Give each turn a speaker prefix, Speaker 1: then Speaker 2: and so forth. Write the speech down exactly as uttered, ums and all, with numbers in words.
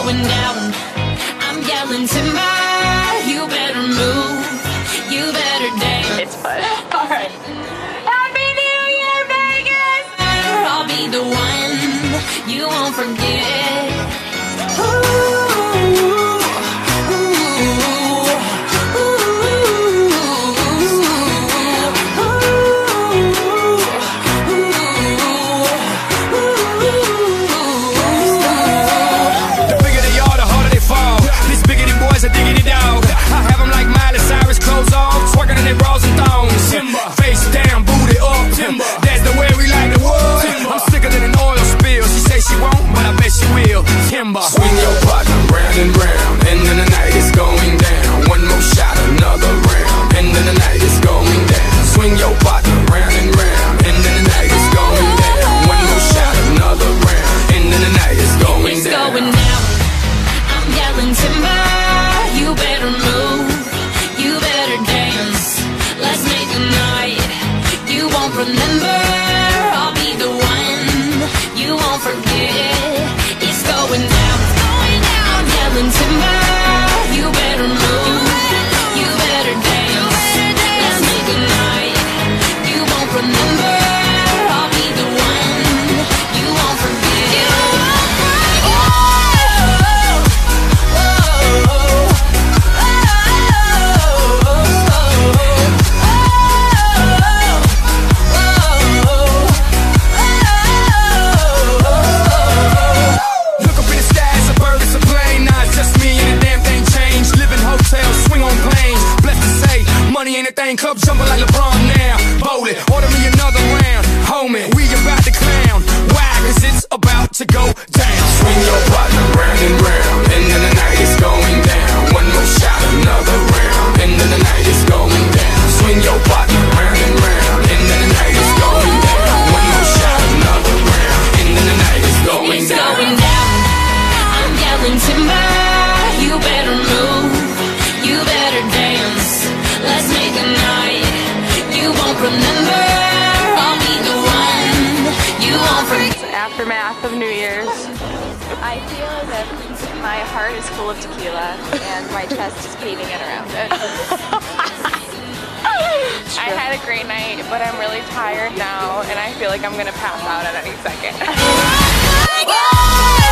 Speaker 1: going down. I'm yelling timber, you better move, you better dance.
Speaker 2: It's fun.
Speaker 1: Alright. Happy New Year, Vegas! I'll be the one you won't forget.
Speaker 3: Swing your partner round and round, and then the night is going down. One more shot, another round, and then the night is going down. Swing your partner round and round, and then the night is going down. One more shot, another round, and then the night is going
Speaker 1: it's
Speaker 3: down.
Speaker 1: Going down. I'm yelling timber, you better move, you better dance. Let's make a night you won't remember. I'll be the one you won't forget. It's going down, it's going down. I'm yelling timber, you better move, you better dance. Let's make a night you won't remember. I'll be the one you won't forget. You won't forget.
Speaker 3: Look up in the sky, it's a bird, it's a plane. Nah, it's just me and the damn thing changed. Live in hotels, swing on planes. Blessed to say, money ain't a thing. Club jumping like LeBron now. Bowling, order me another round. Homie, we about to clown. Why? Cause it's about to go down. Swing your partner round and round, and then the night is going down. One more shot, another round, and then the night is going down. Swing your partner round and round, and then the night is going down. One more shot, another round, and then the night is going
Speaker 1: It's
Speaker 3: down.
Speaker 1: going down. I'm yelling timber, you better move, you better dance. Let's make a night you won't remember. I'll be the one you won't forget.
Speaker 2: Aftermath of New Year's.
Speaker 4: I feel as if my heart is full of tequila and my chest is caving in around it.
Speaker 2: I had a great night, but I'm really tired now, and I feel like I'm gonna pass out at any second.